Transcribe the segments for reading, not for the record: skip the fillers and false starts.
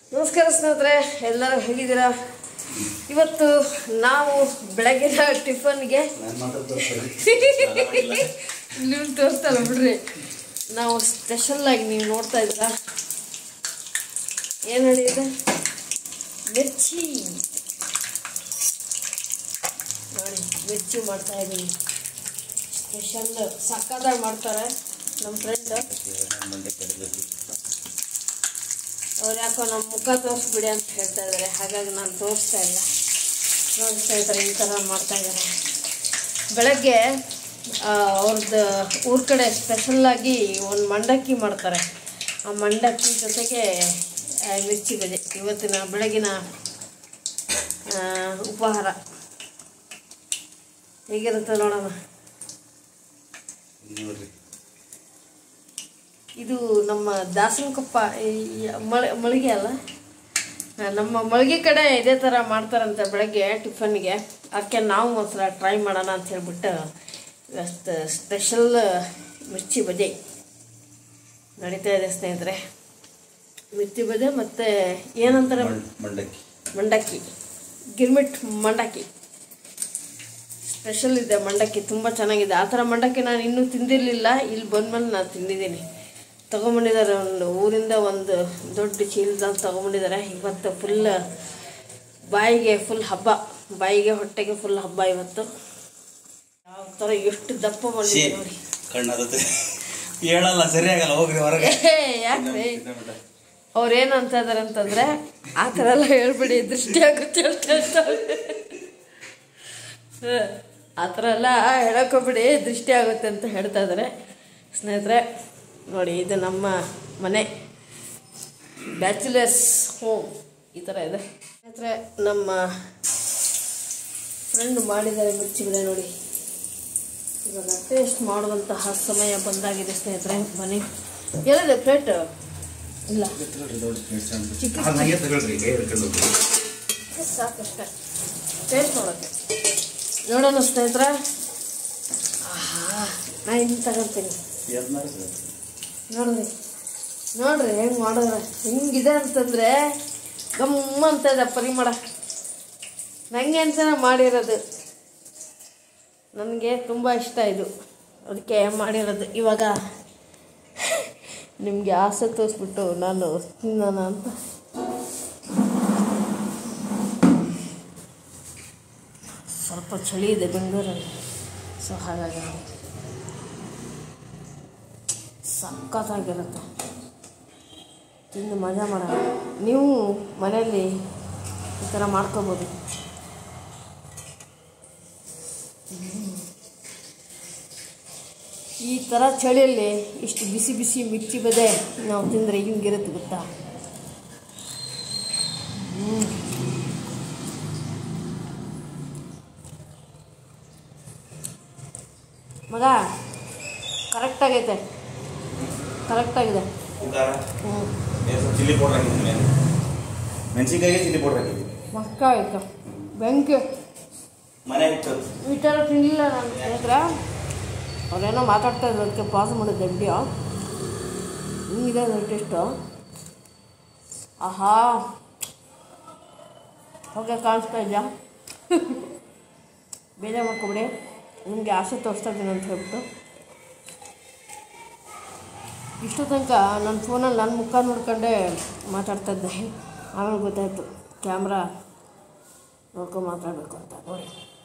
ನಮಸ್ಕಾರ ಸ್ನೇಹಿತರೆ, ಎಲ್ಲರೂ ಹೇಗಿದ್ದೀರಾ? ಇವತ್ತು ನಾವು ಬೆಳಗಿನ ಟಿಫನ್ಗೆ ನೀವು ತೋರಿಸ್ತಲ್ಲ ಬಿಡ್ರಿ, ನಾವು ಸ್ಪೆಷಲ್ಲಾಗಿ ನೀವು ನೋಡ್ತಾ ಇದ್ದೀರಾ ಏನು ಹೇಳಿದೆ, ಮಿರ್ಚಿ ನೋಡಿ, ಮಿರ್ಚಿ ಮಾಡ್ತಾ ಇದ್ದೀನಿ. ಸ್ಪೆಷಲ್ ಸಕ್ಕತ್ತಾಗಿ ಮಾಡ್ತಾರೆ ನಮ್ಮ ಫ್ರೆಂಡ್. ಅವ್ರು ಯಾಕೋ ನಮ್ಮ ಮುಖ ತೋರಿಸ್ಬಿಡಿ ಅಂತ ಹೇಳ್ತಾ ಇದ್ದಾರೆ, ಹಾಗಾಗಿ ನಾನು ತೋರಿಸ್ತಾ ಇಲ್ಲ. ನೋಡ್ತಾ ಇದ್ದಾರೆ, ಈ ಥರ ಮಾಡ್ತಾ ಇದ್ದಾರೆ. ಬೆಳಗ್ಗೆ ಅವ್ರದ್ದು ಊರ ಕಡೆ ಸ್ಪೆಷಲ್ಲಾಗಿ ಒಂದು ಮಂಡಕ್ಕಿ ಮಾಡ್ತಾರೆ. ಆ ಮಂಡಕ್ಕಿ ಜೊತೆಗೆ ಮಿರ್ಚಿ ಬಜೆ ಇವತ್ತಿನ ಬೆಳಗಿನ ಉಪಹಾರ. ಹೇಗಿರುತ್ತೆ ನೋಡೋಣ. ಇದು ನಮ್ಮ ದಾಸನಕೊಪ್ಪ ಮಳಿಗೆ ಅಲ್ಲ, ನಮ್ಮ ಮಳಿಗೆ ಕಡೆ ಇದೇ ಥರ ಮಾಡ್ತಾರಂತೆ ಬೆಳಗ್ಗೆ ಟಿಫನ್ಗೆ. ಅದಕ್ಕೆ ನಾವು ಒಂದ್ಸಲ ಟ್ರೈ ಮಾಡೋಣ ಅಂತ ಹೇಳ್ಬಿಟ್ಟು ಇವತ್ತು ಸ್ಪೆಷಲ್ ಮಿರ್ಚಿ ಬಜೆ ನಡೀತಾ ಇದೆ ಸ್ನೇಹಿತರೆ. ಮಿರ್ಚಿ ಬಜೆ ಮತ್ತು ಏನಂತಾರೆ, ಮಂಡಕ್ಕಿ, ಗಿರ್ಮಿಟ್ ಮಂಡಕ್ಕಿ ಸ್ಪೆಷಲ್ ಇದೆ. ಮಂಡಕ್ಕಿ ತುಂಬ ಚೆನ್ನಾಗಿದೆ. ಆ ಥರ ಮಂಡಕ್ಕಿ ನಾನು ಇನ್ನೂ ತಿಂದಿರಲಿಲ್ಲ, ಇಲ್ಲಿ ಬಂದ್ಮೇಲೆ ನಾನು ತಿಂದಿದ್ದೀನಿ. ತೊಗೊಂಬಂದಿದ್ದಾರೆ, ಒಂದು ಊರಿಂದ ಒಂದು ದೊಡ್ಡ ಚೀಲದಲ್ಲಿ ತೊಗೊಂಬಂದಿದ್ದಾರೆ. ಇವತ್ತು ಫುಲ್ ಬಾಯಿಗೆ ಫುಲ್ ಹಬ್ಬ, ಬಾಯಿಗೆ ಹೊಟ್ಟೆಗೆ ಫುಲ್ ಹಬ್ಬ ಇವತ್ತು. ಯಾವ ಥರ ಎಷ್ಟು ದಪ್ಪ ಬಂದಿದೆ ನೋಡಿ. ಹೇಳಲ್ಲ ಸರಿಯಾಗಲ್ಲ, ಹೋಗ್ರಿ ಹೊರಗೆ. ಯಾಕ್ರಿ ಅವ್ರೇನು ಅಂತ ಇದಾರೆ ಅಂತಂದರೆ, ಆ ಥರ ಎಲ್ಲ ಹೇಳ್ಬಿಡಿ, ದೃಷ್ಟಿ ಆಗುತ್ತೆ ಅಂತ. ಆ ಥರ ಎಲ್ಲ ಹೇಳೋಕ್ಕೋಗ್ಬಿಡಿ, ದೃಷ್ಟಿ ಆಗುತ್ತೆ ಅಂತ ಹೇಳ್ತಾ ಇದ್ದಾರೆ ಸ್ನೇಹಿತರೆ. ನೋಡಿ, ಇದು ನಮ್ಮ ಮನೆ, ಬ್ಯಾಚುಲರ್ಸ್ ಹೋಮ್ ಈ ಥರ ಇದೆ ಸ್ನೇಹಿತರೆ. ನಮ್ಮ ಫ್ರೆಂಡ್ ಮಾಡಿದ್ದಾರೆ ಮಿರ್ಚಿ ಬಜೆ ನೋಡಿ. ಇವಾಗ ಟೇಸ್ಟ್ ಮಾಡುವಂತಹ ಸಮಯ ಬಂದಾಗಿದೆ ಸ್ನೇಹಿತರೆ. ಬನ್ನಿ. ಎಲ್ಲಿದೆ ಪ್ಲೇಟ್? ಇಲ್ಲ, ಸಾಕಷ್ಟೇ ಟೇಸ್ಟ್ ಮಾಡೋಕ್ಕೆ. ನೋಡೋಣ ಸ್ನೇಹಿತರೆ. ನಾನು ಇನ್ನು ತಗೊಳ್ತೀನಿ. ನೋಡ್ರಿ ಹೆಂಗೆ ಮಾಡಿದ್ರೆ ಹೆಂಗಿದೆ ಅಂತಂದರೆ ಗಮ್ಮ ಅಂತ ಇದೆ ಪರಿಮಳ. ನನಗೆ ಅಂತ ಮಾಡಿರೋದು, ನನಗೆ ತುಂಬ ಇಷ್ಟ ಇದು, ಅದಕ್ಕೆ ಮಾಡಿರೋದು. ಇವಾಗ ನಿಮಗೆ ಆಸೆ ತೋರಿಸ್ಬಿಟ್ಟು ನಾನು ತಿನ್ನೋಣ ಅಂತ. ಸ್ವಲ್ಪ ಚಳಿ ಇದೆ ಬೆಂಗಳೂರಲ್ಲಿ, ಸೊ ಹಾಗಾಗಿ ಸಖತ್ತಾಗಿರುತ್ತೆ. ತಿಂದು ಮಜಾ ಮಾಡೋಣ. ನೀವು ಮನೆಯಲ್ಲಿ ಈ ಥರ ಮಾಡ್ಕೋಬೋದು. ಈ ಥರ ಚಳಿಯಲ್ಲಿ ಇಷ್ಟು ಬಿಸಿ ಬಿಸಿ ಮಿರ್ಚಿ ಬಜೆ ನಾವು ತಿಂದರೆ ಹಿಂಗಿರುತ್ತೆ ಗೊತ್ತಾ. ಮಗ ಕರೆಕ್ಟಾಗೈತೆ, ಕರೆಕ್ಟಾಗಿದೆ. ಚಿಲ್ಲಿ ಪೌಡರ್ ಹಾಕಿದ್ದೀನಿ, ಮೆಣಸಿನ್ಕಾಯಿಗೆ ಚಿಲ್ಲಿ ಪೌಡರ್ ಹಾಕಿದ್ದೀನಿ. ಮಸ್ತ್ ಆಯಿತು. ಬೆಂಕಿ ಮನೆ ಈ ಥರ ತಿನ್ನಲಿಲ್ಲ ನಾನು ಸ್ನೇಹಿತರೆ. ಅವ್ರೇನೋ ಮಾತಾಡ್ತಾ ಇದ್ರು, ಅದಕ್ಕೆ ಪಾಸ್ ಮಾಡಿದ್ದೆ ವಿಡಿಯೋ. ಹಿಂಗಿದೆ ಅದು ಟೇಸ್ಟು. ಆಹಾ, ಹೋಗಿ ಕಾಣಿಸ್ತಾ ಇದೆಯಾ? ಬೇಜಾರು ಮಾಡ್ಕೊಬಿಡಿ, ನಿಮಗೆ ಆಸೆ ತೋರಿಸ್ತಾ ಇದ್ದೀನಿ ಅಂತ ಹೇಳ್ಬಿಟ್ಟು. ಇಷ್ಟು ತನಕ ನನ್ನ ಫೋನಲ್ಲಿ ನನ್ನ ಮುಖ ನೋಡ್ಕೊಂಡೇ ಮಾತಾಡ್ತಾ ಇದ್ದೆ. ಆಮೇಲೆ ಗೊತ್ತಾಯಿತು ಕ್ಯಾಮ್ರಾ ನೋಡ್ಕೊಂಡು ಮಾತಾಡಬೇಕು ಅಂತ. ನೋಡಿ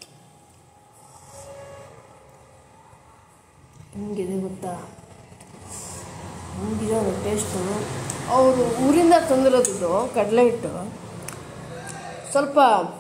ಹಿಂಗಿದೆ ಗೊತ್ತಾ, ಹಿಂಗಿದೆ ಅದು ಟೇಸ್ಟು. ಅವರು ಊರಿಂದ ತಂದಿರೋದು ಕಡಲೆ ಹಿಟ್ಟು ಸ್ವಲ್ಪ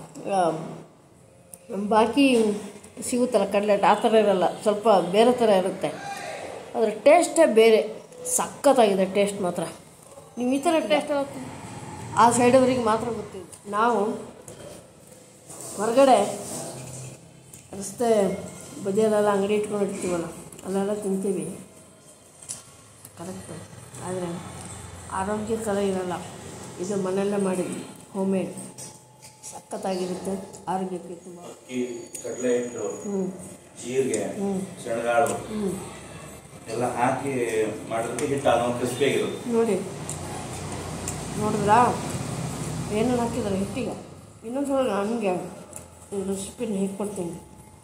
ಬಾಕಿ ಸಿಗುತ್ತಲ್ಲ ಕಡಲೆ ಹಿಟ್ಟು, ಆ ಥರ ಇರೋಲ್ಲ, ಸ್ವಲ್ಪ ಬೇರೆ ಥರ ಇರುತ್ತೆ. ಅದರ ಟೇಸ್ಟೇ ಬೇರೆ, ಸಖತ್ತಾಗಿದೆ ಟೇಸ್ಟ್ ಮಾತ್ರ. ನೀವು ಈ ಥರ ಟೇಸ್ಟ್ ಆ ಸೈಡವರಿಗೆ ಮಾತ್ರ ಗೊತ್ತಿದೆ. ನಾವು ಹೊರಗಡೆ ರಸ್ತೆ ಬದಿಯಲ್ಲೆಲ್ಲ ಅಂಗಡಿ ಇಟ್ಕೊಂಡು ಇರ್ತೀವಲ್ಲ, ಅಲ್ಲೆಲ್ಲ ತಿಂತೀವಿ ಕರೆಕ್ಟು, ಆದರೆ ಆರೋಗ್ಯಕರ ಇರೋಲ್ಲ. ಇದು ಮನೆಯಲ್ಲೇ ಮಾಡಿದ್ವಿ, ಹೋಮ್ ಮೇಡ್, ಸಖತ್ತಾಗಿರುತ್ತೆ. ಆರೋಗ್ಯಕ್ಕೆ ತುಂಬ. ಕಡಲೆ ಹಿಟ್ಟು, ಜೀರಿಗೆ, ಶೇಂಗಾಳು ಎಲ್ಲ ಹಾಕಿ ಮಾಡಿದ್ರೆ ಹಿಟ್ಟು ಕ್ರಿಸ್ಪಿಯಾಗಿರುತ್ತೆ. ನೋಡಿ, ನೋಡಿದ್ರಾ ಏನೇನು ಹಾಕಿದ್ದಾರೆ ಹಿಟ್ಟಿಗೆ. ಇನ್ನೊಂದು ಸಲ ನನಗೆ ಈ ರೆಸಿಪಿನ ಹೇಳ್ಕೊಡ್ತೀನಿ.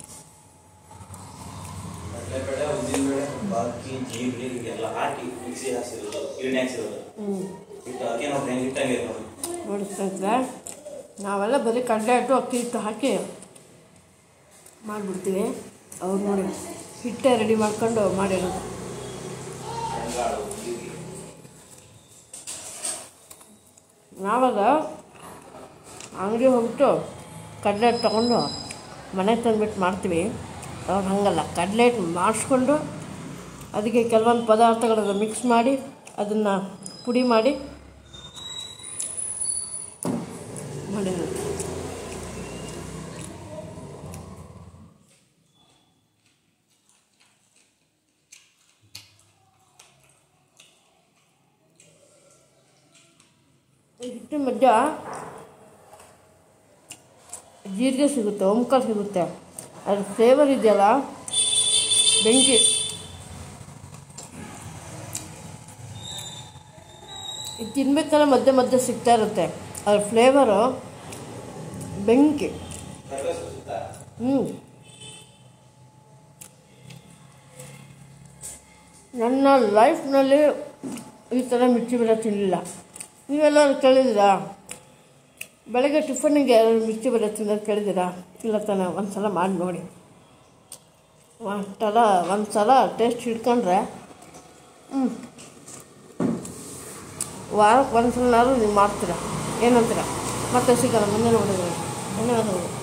ಕಡಲೆಬೇಳೆ, ಉದ್ದಿನಬೇಳೆ, ಬಾಕಿ ಜೀರಿಗೆ ಎಲ್ಲ ಹಾಕಿ ಮಿಕ್ಸಿ ಹಾಕ್ಸಿರೋದು, ಈರುಳ್ಳಿ ಹಾಕ್ಸಿರೋದು. ಹಿಟ್ಟು ಹಾಕಿ ನಾವು ಹೆಂಗೆ ಹಿಟ್ಟಂಗೆ ನೋಡಿ. ನೋಡಿ ಸ್ನೇಹಿತರೆ, ನಾವೆಲ್ಲ ಬರೀ ಕಡಲೆ ಹಿಟ್ಟು ಅಕ್ಕಿ ಹಿಟ್ಟು ಹಾಕಿ ಮಾಡಿಬಿಡ್ತೀವಿ. ಅವ್ರು ನೋಡಿ ಹಿಟ್ಟೆ ರೆಡಿ ಮಾಡ್ಕೊಂಡು ಮಾಡಿರೋದು. ನಾವಾಗ ಅಂಗಡಿ ಹೋಗ್ಬಿಟ್ಟು ಕಡಲೆ ಹಿಟ್ಟು ತೊಗೊಂಡು ಮನೆಗೆ ತಂದುಬಿಟ್ಟು ಮಾಡ್ತೀವಿ. ಅವ್ರು ಹಾಗಲ್ಲ, ಕಡಲೆ ಹಿಟ್ಟು ಮಾಡಿಸ್ಕೊಂಡು ಅದಕ್ಕೆ ಕೆಲವೊಂದು ಪದಾರ್ಥಗಳನ್ನು ಮಿಕ್ಸ್ ಮಾಡಿ ಅದನ್ನು ಪುಡಿ ಮಾಡಿ ಮಾಡಿರೋದು. ಹಿಟ್ಟಿನ ಮಧ್ಯ ಜೀರಿಗೆ ಸಿಗುತ್ತೆ, ಓಂಕಾಳು ಸಿಗುತ್ತೆ. ಅದ್ರ ಫ್ಲೇವರ್ ಇದೆಯಲ್ಲ, ಬೆಂಕಿ. ಇದು ತಿನ್ಬೇಕಾದ್ರೆ ಮಧ್ಯೆ ಮಧ್ಯೆ ಸಿಗ್ತಾ ಇರುತ್ತೆ. ಅದ್ರ ಫ್ಲೇವರು ಬೆಂಕಿ. ನನ್ನ ಲೈಫ್ನಲ್ಲಿ ಈ ಥರ ಮಿರ್ಚಿ ಬಜ್ಜಿ ತಿನ್ನಲಿಲ್ಲ. ನೀವೆಲ್ಲರೂ ಕೇಳಿದ್ದೀರಾ? ಬೆಳಗ್ಗೆ ಟಿಫನ್ನಿಗೆ ಮಿರ್ಚಿ ಬಜ್ಜಿ ತಿನ್ನೋದು ಕೇಳಿದ್ದೀರಾ? ಇಲ್ಲ ತಾನೆ? ಒಂದು ಸಲ ಮಾಡಿ ನೋಡಿ. ಒಂದು ಸಲ ಟೇಸ್ಟ್ ಹಿಡ್ಕೊಂಡ್ರೆ ವಾರಕ್ಕೆ ಒಂದು ಸಲನಾದ್ರು ನೀವು ಮಾಡ್ತೀರಾ. ಏನಂತೀರ? ಮತ್ತೆ ಸಿಗೋಣ ಮುಂದೆ ನೋಡಿದ್ರೆ. ಧನ್ಯವಾದಗಳು.